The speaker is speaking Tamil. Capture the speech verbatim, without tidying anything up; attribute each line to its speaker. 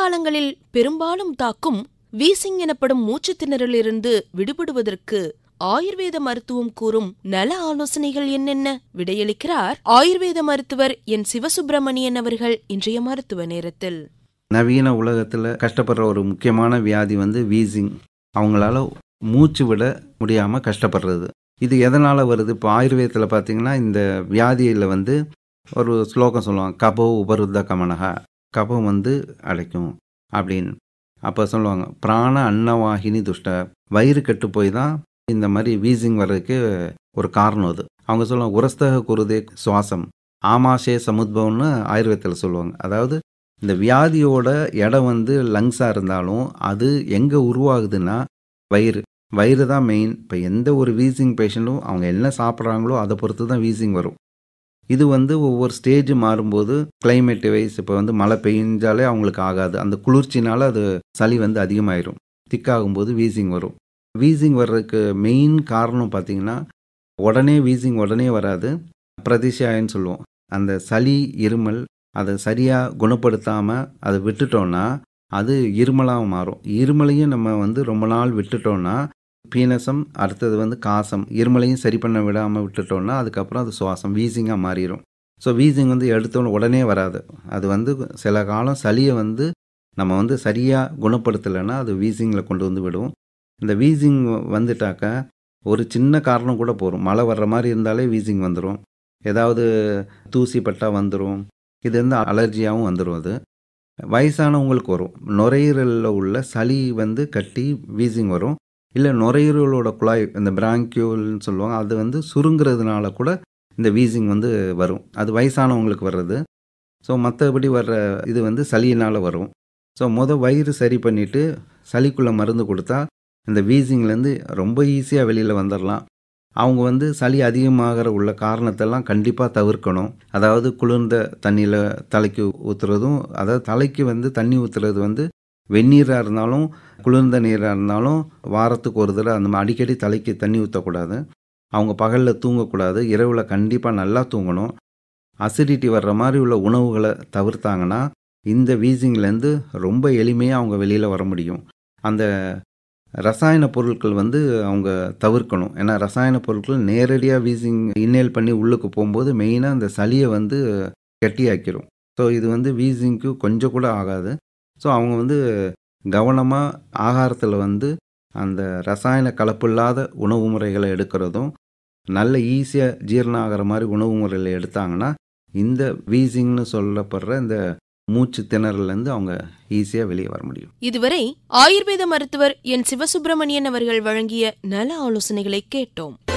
Speaker 1: காலங்களில் பெரும்பாலும் தாக்கும் வீசிங் எனப்படும் மூச்சு திணறலிருந்து விடுபடுவதற்கு ஆயுர்வேத மருத்துவம் கூறும் நல ஆலோசனைகள் என்னென்ன? விடையளிக்கிறார் ஆயுர்வேத மருத்துவர் என் சிவசுப்பிரமணியன் அவர்கள் இன்றைய மருத்துவ நேரத்தில்.
Speaker 2: நவீன உலகத்தில் கஷ்டப்படுற ஒரு முக்கியமான வியாதி வந்து வீசிங். அவங்களால மூச்சு விட முடியாமல் கஷ்டப்படுறது. இது எதனால் வருது? இப்போ ஆயுர்வேதத்தில் பார்த்தீங்கன்னா இந்த வியாதியில் வந்து ஒரு ஸ்லோகம் சொல்லுவாங்க, கபோ உபருத்த கமனகா, கபம் வந்து அடைக்கும் அப்படின்னு. அப்போ சொல்லுவாங்க பிராண அன்னவாகினி துஷ்ட, வயிறு கெட்டு போய் தான் இந்த மாதிரி வீசிங் வர்றதுக்கு ஒரு காரணம். அது அவங்க சொல்லுவாங்க உரஸ்தக குருதே சுவாசம் ஆமாஷே சமுத்பவம்னு ஆயுர்வேதத்தில் சொல்லுவாங்க. அதாவது இந்த வியாதியோட இடம் வந்து லங்ஸாக இருந்தாலும் அது எங்கே உருவாகுதுன்னா வயிறு வயிறு தான் மெயின். இப்போ எந்த ஒரு வீசிங் பேஷண்ட்டும் அவங்க என்ன சாப்பிட்றாங்களோ அதை பொறுத்து தான் வீசிங் வரும். இது வந்து ஒவ்வொரு ஸ்டேஜ் மாறும்போது கிளைமேட் வைஸ், இப்போ வந்து மழை பெய்ஞ்சாலே அவங்களுக்கு ஆகாது, அந்த குளிர்ச்சினால அது சளி வந்து அதிகமாயிரும், திக்காகும்போது வீசிங் வரும். வீசிங் வர்றதுக்கு மெயின் காரணம் பார்த்திங்கன்னா உடனே வீசிங் உடனே வராது, பிரதிஷாயன்னு சொல்லுவோம். அந்த சளி இருமல் அதை சரியாக குணப்படுத்தாமல் அதை விட்டுட்டோன்னா அது இருமலாக மாறும். இருமலையும் நம்ம வந்து ரொம்ப நாள் விட்டுட்டோன்னா பீனசம், அடுத்தது வந்து காசம், இருமலையும் சரி பண்ண விடாமல் விட்டுட்டோன்னா அதுக்கப்புறம் அது சுவாசம் வீசிங்காக மாறிடும். ஸோ வீசிங் வந்து எடுத்தோன்னு உடனே வராது. அது வந்து சில காலம் சளியை வந்து நம்ம வந்து சரியாக குணப்படுத்தலைன்னா அது வீசிங்கில் கொண்டு வந்து விடும். இந்த வீசிங் வந்துட்டாக்க ஒரு சின்ன காரணம் கூட போகும். மழை வர்ற மாதிரி இருந்தாலே வீசிங் வந்துடும், ஏதாவது தூசி பட்டா வந்துடும், இது வந்து அலர்ஜியாகவும் வந்துடும். அது வயசானவங்களுக்கு வரும். நுரையீரலில் உள்ள சளி வந்து கட்டி வீசிங் வரும். இல்லை நுரையீரலோட குழாய், இந்த பிராங்கியோல்னு சொல்லுவாங்க, அது வந்து சுருங்கிறதுனால கூட இந்த வீசிங் வந்து வரும். அது வயசானவங்களுக்கு வர்றது. ஸோ மற்றபடி வர்ற இது வந்து சளியினால் வரும். ஸோ மொதல் வயிறு சரி பண்ணிவிட்டு சளிக்குள்ளே மருந்து கொடுத்தா இந்த வீசிங்லேருந்து ரொம்ப ஈஸியாக வெளியில் வந்துடலாம். அவங்க வந்து சளி அதிகமாகிற உள்ள காரணத்தெல்லாம் கண்டிப்பாக தவிர்க்கணும். அதாவது குளிர்ந்த தண்ணியில் தலைக்கு ஊற்றுறதும், அதாவது தலைக்கு வந்து தண்ணி ஊற்றுறது வந்து வெந்நீராக இருந்தாலும் குளிர்ந்த நீராக இருந்தாலும் வாரத்துக்கு ஒரு தடவை அந்த மாதிரி அடிக்கடி தலைக்கு தண்ணி ஊற்றக்கூடாது. அவங்க பகலில் தூங்கக்கூடாது, இரவில் கண்டிப்பாக நல்லா தூங்கணும். அசிடிட்டி வர்ற மாதிரி உள்ள உணவுகளை தவிர்த்தாங்கன்னா இந்த வீசிங்லேருந்து ரொம்ப எளிமையாக அவங்க வெளியில் வர முடியும். அந்த ரசாயன பொருட்கள் வந்து அவங்க தவிர்க்கணும். ஏன்னா ரசாயன பொருட்கள் நேரடியாக வீசிங் இன்னேல் பண்ணி உள்ளுக்கு போகும்போது மெயினாக அந்த சளியை வந்து கெட்டியாக்கிடும். ஸோ இது வந்து வீசிங்க்கு கொஞ்சம் கூட ஆகாது. ஸோ அவங்க வந்து கவனமாக ஆகாரத்தில் வந்து அந்த ரசாயன கலப்பு இல்லாத உணவு முறைகளை எடுக்கிறதும், நல்ல ஈஸியாக ஜீரணம் ஆகிற மாதிரி உணவு முறைகளை எடுத்தாங்கன்னா இந்த வீசிங்னு சொல்லப்படுற இந்த மூச்சு திணறலேருந்து அவங்க ஈஸியாக வெளியே வர முடியும்.
Speaker 1: இதுவரை ஆயுர்வேத மருத்துவர் என் சிவசுப்பிரமணியன் அவர்கள் வழங்கிய நல ஆலோசனைகளை கேட்டோம்.